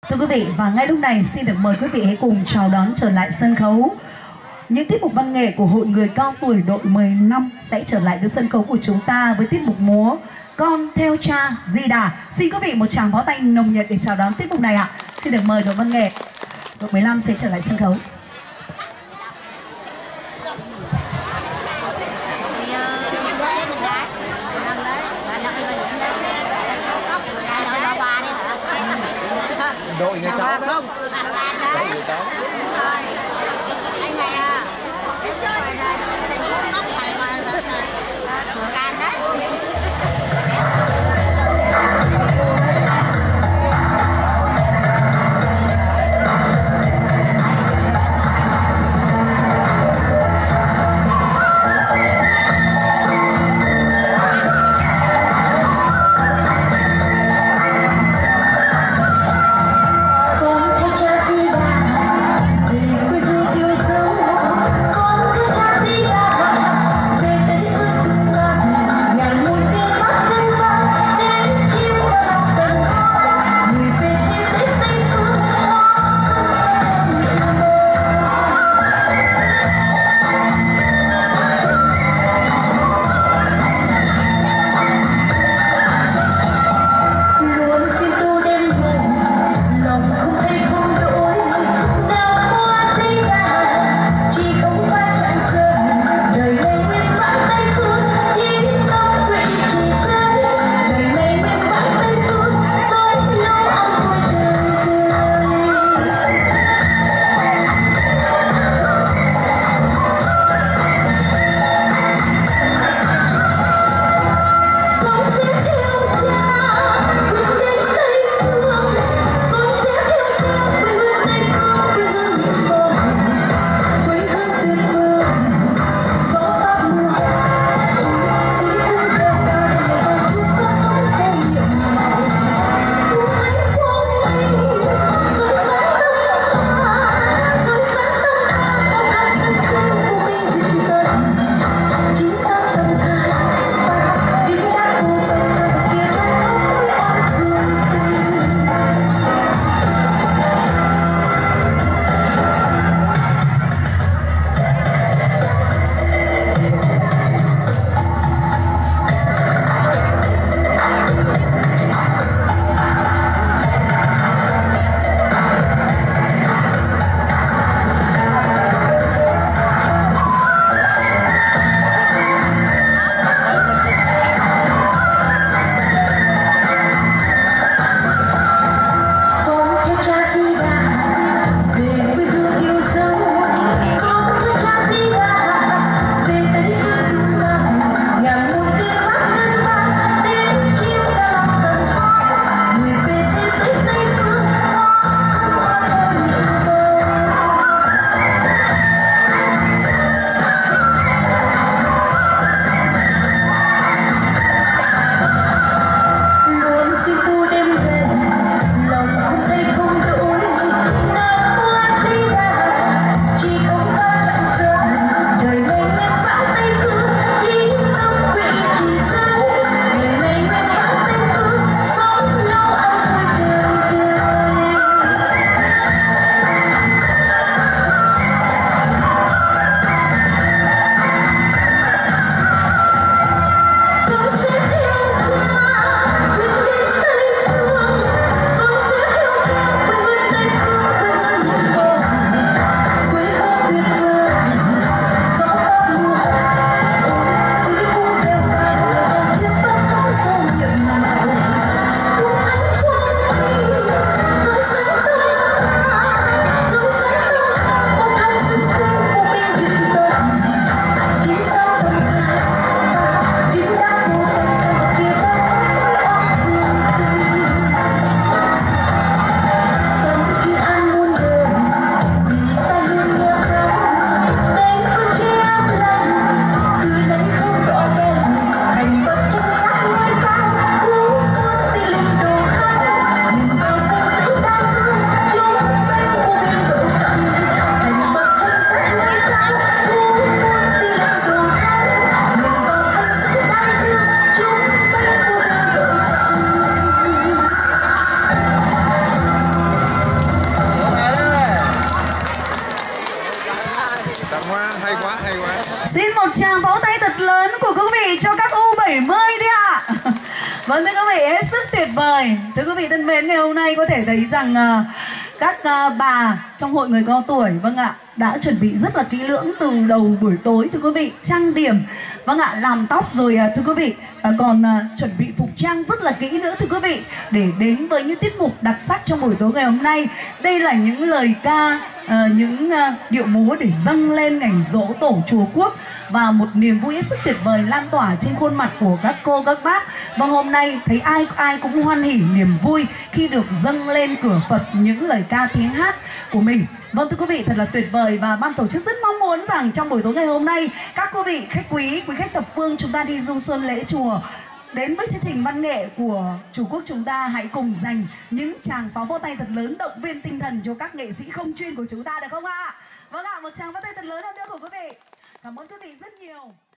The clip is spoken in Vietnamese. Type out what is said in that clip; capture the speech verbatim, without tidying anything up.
Thưa quý vị, và ngay lúc này xin được mời quý vị hãy cùng chào đón trở lại sân khấu. Những tiết mục văn nghệ của Hội Người Cao Tuổi đội mười năm sẽ trở lại với sân khấu của chúng ta với tiết mục múa Con Theo Cha Di Đà. Xin quý vị một tràng pháo tay nồng nhiệt để chào đón tiết mục này ạ. Xin được mời đội văn nghệ đội mười lăm sẽ trở lại sân khấu. Đội người cháu đó. Không. Đội người cháu. Anh này à. Chơi là thành phố góc phải mà rất là can đấy. Con theo cha Di Đà một tràng pháo tay thật lớn của quý vị cho các U bảy mươi đi ạ. Vâng thưa quý vị, hết sức tuyệt vời. Thưa quý vị thân mến, ngày hôm nay có thể thấy rằng uh, các uh, bà trong hội người cao tuổi, vâng ạ, đã chuẩn bị rất là kỹ lưỡng từ đầu buổi tối thưa quý vị, trang điểm, vâng ạ, làm tóc rồi uh, thưa quý vị, uh, còn uh, chuẩn bị phục trang rất là kỹ nữa thưa quý vị, để đến với những tiết mục đặc sắc trong buổi tối ngày hôm nay. Đây là những lời ca, uh, những uh, điệu múa để dâng lên ngày giỗ tổ chùa Quốc, và một niềm vui hết sức tuyệt vời lan tỏa trên khuôn mặt của các cô các bác. Vâng, hôm nay thấy ai ai cũng hoan hỉ niềm vui khi được dâng lên cửa Phật những lời ca tiếng hát của mình. Vâng thưa quý vị, thật là tuyệt vời, và ban tổ chức rất mong muốn rằng trong buổi tối ngày hôm nay các quý vị khách quý, quý khách thập phương chúng ta đi du xuân lễ chùa, đến với chương trình văn nghệ của Chùa Quốc chúng ta, hãy cùng dành những tràng pháo vỗ tay thật lớn động viên tinh thần cho các nghệ sĩ không chuyên của chúng ta, được không ạ? Vâng ạ, một tràng pháo tay thật lớn hơn nữa của quý vị. Cảm ơn quý vị rất nhiều.